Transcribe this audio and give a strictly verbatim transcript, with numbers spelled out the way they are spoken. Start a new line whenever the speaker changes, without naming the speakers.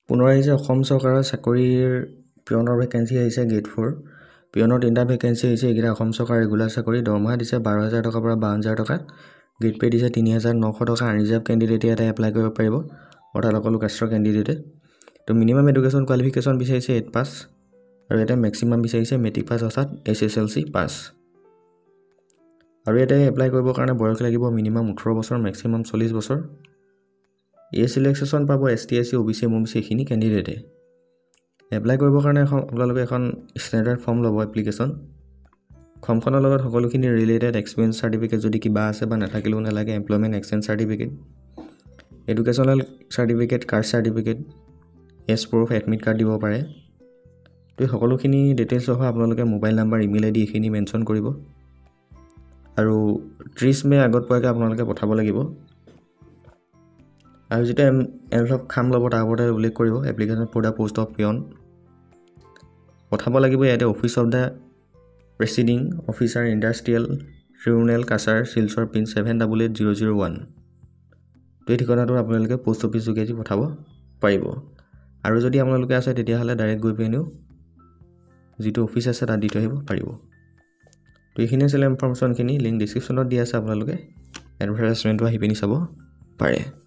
পুনৰ আহিছে অসম চৰকাৰৰ চাকৰিৰ পিয়নৰ ভেকেঞ্চি আহিছে গেট ফ'ৰ পিয়নৰ তিনিটা ভেকেঞ্চি আহিছে এইকেইটা অসম চৰকাৰৰ ৰেগুলাৰ চাকৰি দৰমহা দিছে বাৰ হাজাৰ টকাৰ পৰা বাৱন্ন হাজাৰ টকা গেট পে দিছে তিনি হাজাৰ নশ টকা আনৰিজাৰ্ভ কেণ্ডিডেটে এটা এপ্লাই কৰিব পাৰিব অৰ্থাৎ অকল কাষ্টৰ কেণ্ডিডেটে তো মিনিমাম এডুকেশ্যন কোৱালিফিকেশ্যন বিচাৰিছে এইট পাছ আৰু এটা মেক্সিমাম বিচাৰিছে মেট্ৰিক পাছ অৰ্থাৎ S S L C pass আৰু এটা এপ্লাই কৰিবৰ কাৰণে বয়স লাগিব মিনিমাম ওঠৰ বছৰ মেক্সিমাম চল্লিছ বছৰ এই সিলেকশ্যন পাব S T S C O' B C M O' B C এইখিনি কেণ্ডিডেটে এপ্লাই কৰিবৰ কাৰণে এখন আপোনালোকে এখন ষ্টেণ্ডাৰ্ড ফৰ্ম ল'ব এপ্লিকেশ্যন ফৰ্মখনৰ লগত সকলোখিনি ৰিলেটেড এক্সপিৰিয়েঞ্চ চাৰ্টিফিকেট যদি কিবা আছে বা নাথাকিলেও নালাগে employment exchange certificate educational certificate caste certificate age proof admit card দিব পাৰে তো সকলোখিনি ডিটেইলছ সহ আপোনালোকে mobile number email I D এইখিনি মেনশ্যন কৰিব আৰু ত্ৰিছ মে আগত পোৱাকৈ আপোনালোকে পঠাব লাগিব আৰু যেতিয়া এনভেলপ খাম ল'ব তাৰ ওপৰতে উল্লেখ কৰিব application for the post of peon পঠাব লাগিব ইয়াতে office of the presiding officer industrial tribunal Cachar Silchar pin seven double eight zero' zero' one তো এই ঠিকনাটো আপোনালোকে পোষ্ট অফিচ যোগেদি পঠাব পাৰিব আৰু যদি আপোনালোকে আছে তেতিয়াহ'লে ডাইৰেক্ট গৈ পিনেও যিটো অফিচ আছে তাত দি থৈ আহিব পাৰিব তো এইখিনি আছিলে ইনফৰ্মেশ্যনখিনি লিংক ডিছক্ৰিপশ্যনত দিয়া আছে আপোনালোকে এডভাৰটাইজমেণ্টটো আহি পিনি চাব পাৰে